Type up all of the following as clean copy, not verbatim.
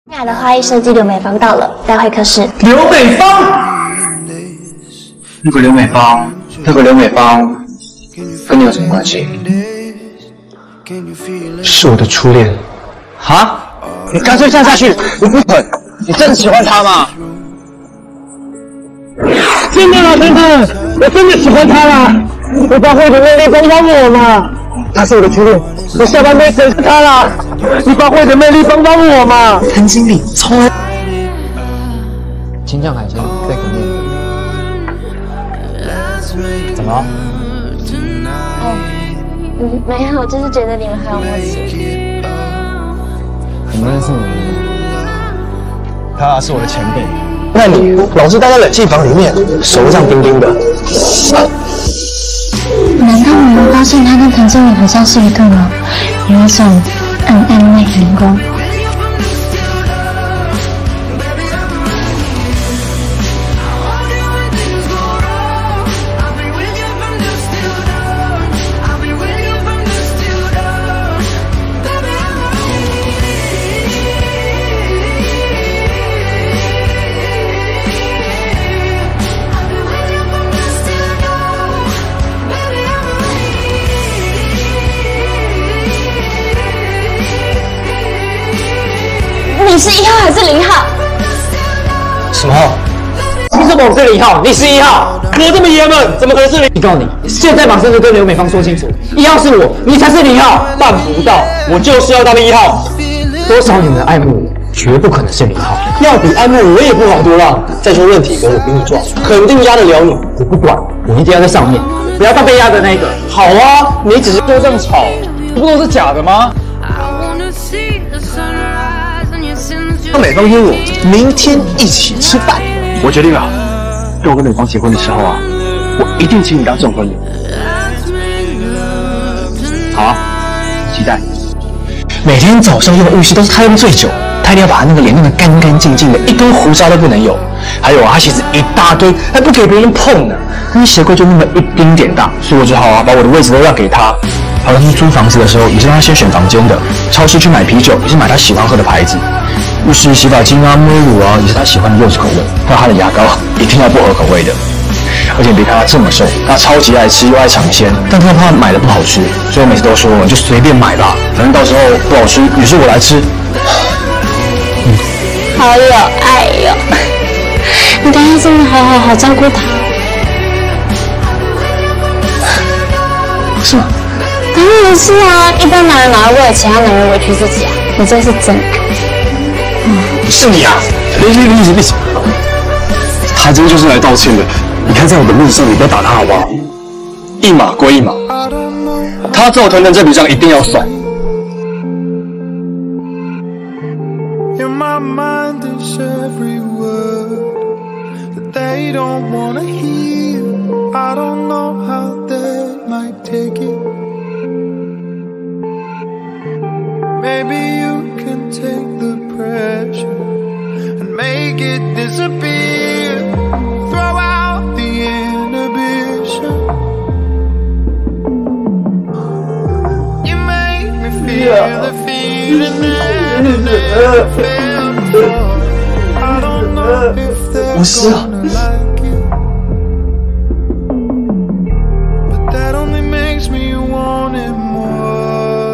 亲爱的花艺设计刘美芳到了，待会可是刘美芳。那个刘美芳，跟你有什么关系？是我的初恋。哈？你干脆站下去！我不肯。你真的喜欢他吗？真的啦，真的，我真的喜欢他啦！你发挥你的魅力帮帮我嘛！他是我的初恋，我下半辈子是他啦！你发挥你的魅力帮帮我嘛！谭经理，超青酱海鲜贝壳面，怎么了？ 没有，就是觉得你们很有默契。 我们认识你吗？他是我的前辈。那你老是待在冷气房里面，手上冰冰的。 难道你们发现他跟谭经理很像是一对吗？有一种暗暗内含光。你是1号还是0号？ 什么号？凭什么我是0号？你是1号？你这么爷们，怎么可能是0？我告诉你，现在马上就跟刘美芳说清楚，1号是我，你才是0号。办不到，我就是要当1号。多少年的爱慕，绝不可能是0号。要比爱慕我也不好多了。再说论体格，我比你壮，肯定压得了你。我不管，我一定要在上面，不要当被压的那个。好啊，你只是就这样吵，不都是假的吗？美芳约我明天一起吃饭，我决定了，等我跟美芳结婚的时候啊，我一定请你当证婚人。好啊，期待。每天早上用浴室都是他用最久，他一定要把他那个脸弄得干干净净的，一根胡渣都不能有。还有啊，他鞋子一大堆，还不给别人碰呢，那鞋柜就那么一丁点大，所以我只好把我的位置都让给他。好像是租房子的时候，也是让他先选房间的。超市去买啤酒，也是买他喜欢喝的牌子。浴室洗发精啊、沐浴乳啊，也是他喜欢的柚子口味。还有他的牙膏，一定要薄荷口味的。而且别看他这么瘦，他超级爱吃又爱尝鲜，但他怕买的不好吃，所以我每次都说就随便买吧，反正到时候不好吃也是我来吃。 好有爱哟！你刚刚真的好照顾他。 是吗？ 当然是啊，一般男人哪会为了其他男人委屈自己啊？你这是真爱。 是你啊！离什？他今天就是来道歉的。你看在我的路上，你不要打他好不好？一码归一码，他揍腾腾这笔账一定要算。 Maybe you can take the pressure and make it disappear. Throw out the inhibition. You make me feel the feeling that I never felt before. I don't know if they're gonna like it, but that only makes me want it more.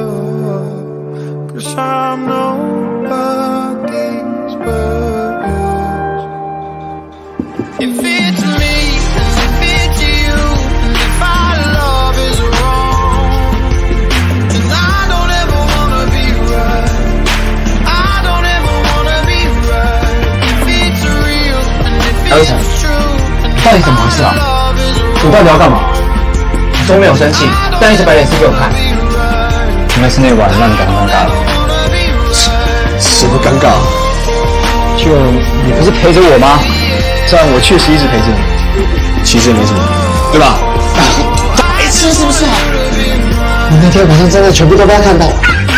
I'm nobody's but yours. If it's me, and if it's you, and if our love is wrong, then I don't ever wanna be right. I don't ever wanna be right. If it's real, and if it's true, 到底怎么回事啊？你到底要干嘛？你说没有生气，但一直摆脸色给我看。应该是那晚让你感到尴尬了。什么尴尬？就你不是陪着我吗？虽然我确实一直陪着你，其实也没什么，对吧？白痴是不是？你那天晚上真的全部都被他看到，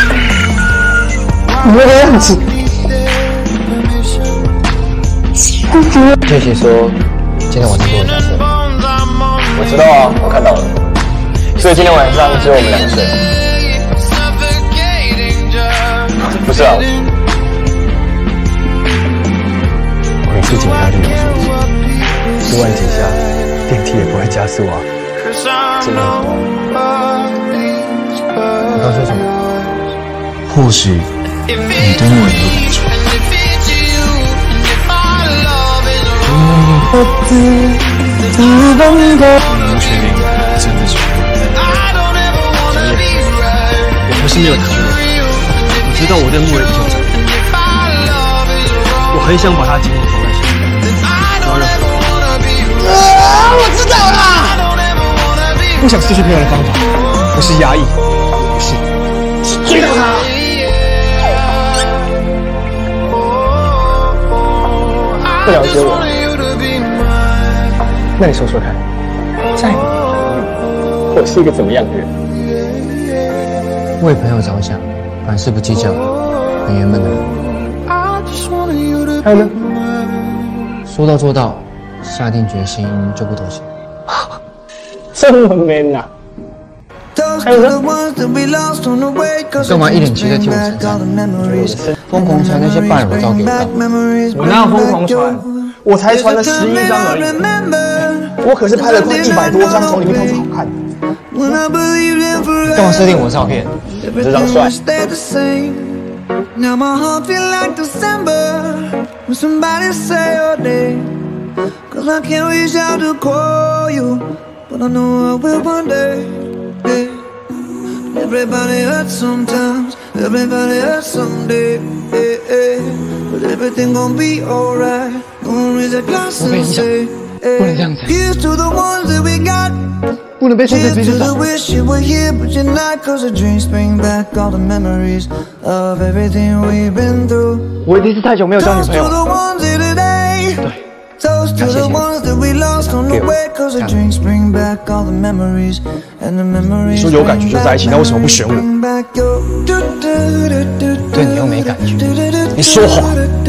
你那个样子。确实说今天晚上跟我下车，我知道啊，我看到了。所以今天晚上只有我们2个睡。不是啊。 加速啊！真的。你刚说什么？或许你对我有感觉。你能确定真的喜欢我？小叶，我不是没有考虑，我知道我对木人依旧在，我很想把他紧紧放在心里，不要让他。我知道了。不想失去朋友的方法，不是压抑，不是追到他。不了解我，那你说说看，在你我是一个怎么样的人？ 为朋友着想，凡事不计较，很圆满的人。 还有呢？ 说到做到，下定决心就不妥协。 这么 man 啊！还有呢？ 干嘛一脸期待替我承担？疯狂传那些拜裸照给我干？ 我哪有疯狂传？我才传了11张而已。我可是拍了快100多张，从里面挑最好看的。 干嘛设定我的照片？ 这张帅。 Now my heart feel like December when somebody say your name. Cause I can't reach out to call you, but I know I will one day. Yeah. Everybody hurts sometimes, everybody hurts someday. Yeah, yeah. But everything gon' be alright. Gonna raise a glass and say, hey. Here's to the ones that we got. 不能被现在追着走。 Wish you were here, but you're not. Cause the dreams bring back all the memories of everything we've been through. 我一定是太久没有交女朋友 Toast to the 了。 ones here today. 对， Toast to the ones that we lost on the way. Cause the dreams bring back all the memories and the memories. 你说有感觉就在一起，那为什么不选我？ 对你又没感觉， 你说谎。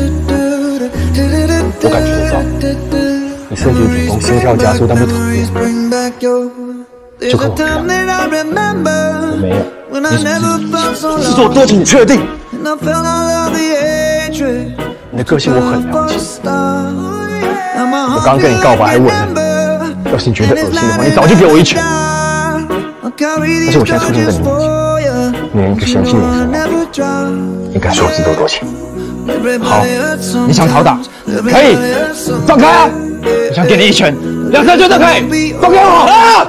我感觉得到，你身体紧绷，心跳加速，但不疼。就跟我一样，我没有。你是做多情，你确定？你的个性我很了解。我刚跟你告白还吻了，要是你觉得恶心的话，你早就给我一拳。但是我现在出现在你面前，你连一个嫌弃你的时候，你敢说我自作多情？好，你想讨打，可以，放开啊！我想给你一拳，2、3拳都可以，放开我啊！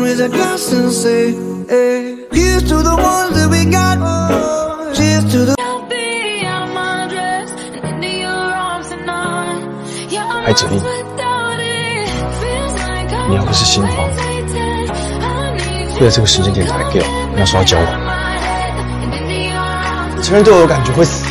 还指令，你要不是心慌，为了这个时间点才给我，那时候要交往，承认对我有感觉会死。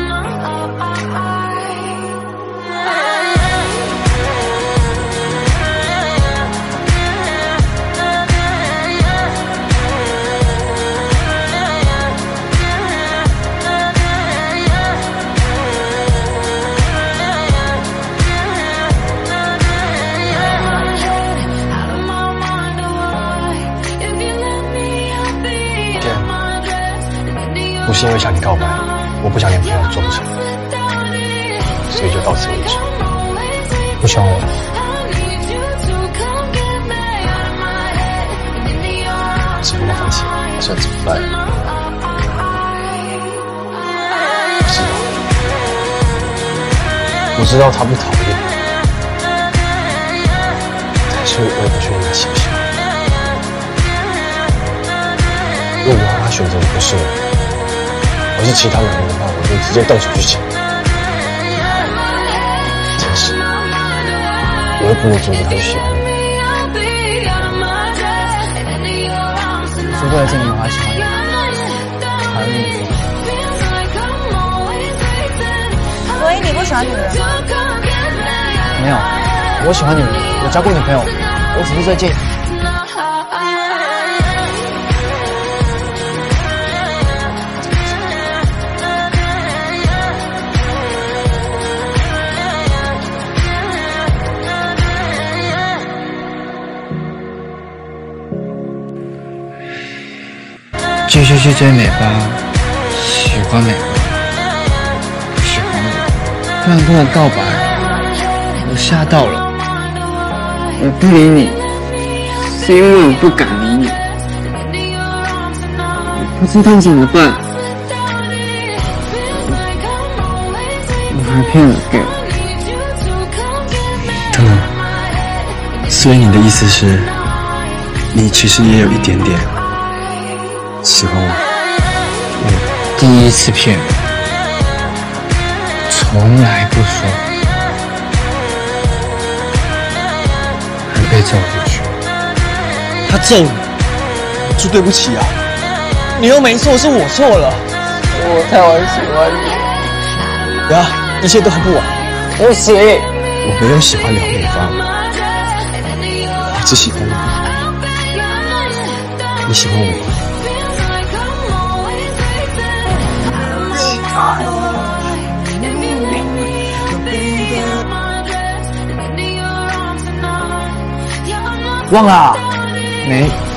不是因为向你告白，我不想连朋友都做不成，所以就到此为止。 不喜欢我？ 只不过放弃，还算怎么办？我知道他不讨厌，但是我也不确定他喜不喜欢。如果他选择的不是我。 而是其他男人的话，我就直接动手去抢。真是，我又不能阻止他去喜欢你。 说过来见你，我还喜欢你，还跟你说。 所以你不喜欢女人吗？ 没有，我喜欢女人，我交过女朋友，我只是在介意。 继续去追美吧，喜欢美吧，不喜欢我，突然跟我告白，我吓到了，我不理你， 是因为我不敢理你，我不知道怎么办，我还骗了 gay。 等等，所以你的意思是，你其实也有一点点喜欢我？ 我第一次骗人，从来不说，还被揍出去。 他揍你，说对不起啊！你又没错，是我错了。 我太晚喜欢你， 不要，一切都还不晚。 不行， 我没有喜欢梁美芳，我只喜欢你。你喜欢我吗？忘了？ 没。